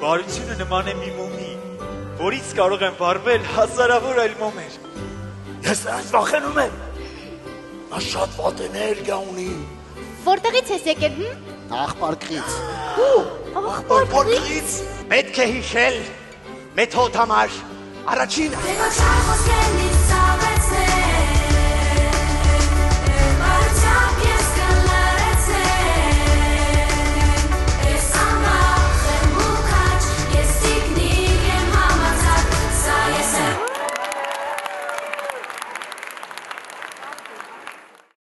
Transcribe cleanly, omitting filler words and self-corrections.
Բարությունը նման է մի մոմի, որից կարող են վառվել հազարավոր այլ մոմեր։ Ես նրանց վախենում եմ։ Նա շատ վատ էներգիա ունի։ Որտեղից ես եկել, Աղբարկից։ Աղբարկից։ Պետք է հիշել մեթոդ համար։ Առաջինը։